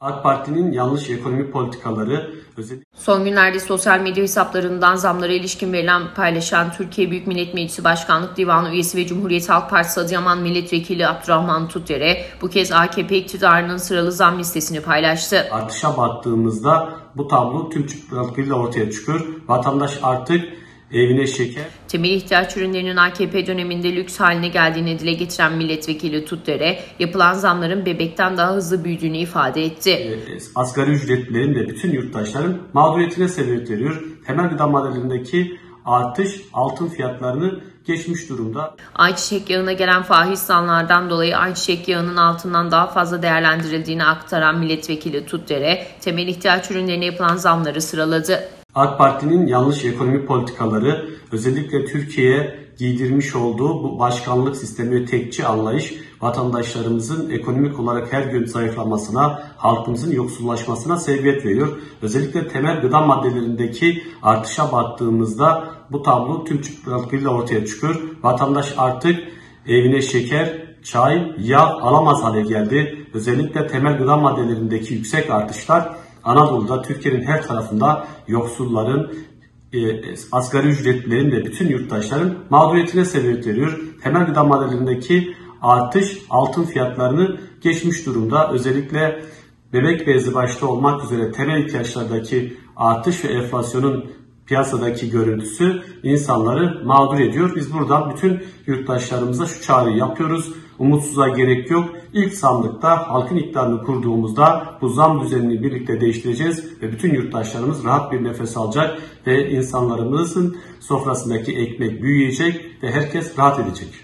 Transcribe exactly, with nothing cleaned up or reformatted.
AK Parti'nin yanlış ekonomik politikaları özellikle... Son günlerde sosyal medya hesaplarından zamlara ilişkin verilen paylaşan Türkiye Büyük Millet Meclisi Başkanlık Divanı üyesi ve Cumhuriyet Halk Partisi Adıyaman Milletvekili Abdurrahman Tutdere bu kez A K P iktidarının sıralı zam listesini paylaştı. Artışa baktığımızda bu tablo tüm çıplaklıkla ortaya çıkıyor. Vatandaş artık evine şeker, temel ihtiyaç ürünlerinin A K P döneminde lüks haline geldiğini dile getiren milletvekili Tutdere, yapılan zamların bebekten daha hızlı büyüdüğünü ifade etti. Asgari ücretlilerin ve bütün yurttaşların mağduriyetine sebep veriyor. Temel gıda maddelerindeki artış altın fiyatlarını geçmiş durumda. Ayçiçek yağına gelen fahiş zamlardan dolayı ayçiçek yağının altından daha fazla değerlendirildiğini aktaran milletvekili Tutdere, temel ihtiyaç ürünlerine yapılan zamları sıraladı. AK Parti'nin yanlış ekonomik politikaları özellikle Türkiye'ye giydirmiş olduğu bu başkanlık sistemi ve tekçi anlayış vatandaşlarımızın ekonomik olarak her gün zayıflamasına, halkımızın yoksullaşmasına sebebiyet veriyor. Özellikle temel gıda maddelerindeki artışa baktığımızda bu tablo tüm çıplaklıkla ortaya çıkıyor. Vatandaş artık evine şeker, çay, yağ alamaz hale geldi. Özellikle temel gıda maddelerindeki yüksek artışlar Anadolu'da, Türkiye'nin her tarafında yoksulların, e, asgari ücretlilerin ve bütün yurttaşların mağduriyetine sebep veriyor. Temel gıda maddelerindeki artış altın fiyatlarını geçmiş durumda. Özellikle bebek bezi başta olmak üzere temel ihtiyaçlardaki artış ve enflasyonun piyasadaki görüntüsü insanları mağdur ediyor. Biz buradan bütün yurttaşlarımıza şu çağrıyı yapıyoruz. Umutsuzluğa gerek yok. İlk sandıkta halkın iktidarını kurduğumuzda bu zam düzenini birlikte değiştireceğiz ve bütün yurttaşlarımız rahat bir nefes alacak ve insanlarımızın sofrasındaki ekmek büyüyecek ve herkes rahat edecek.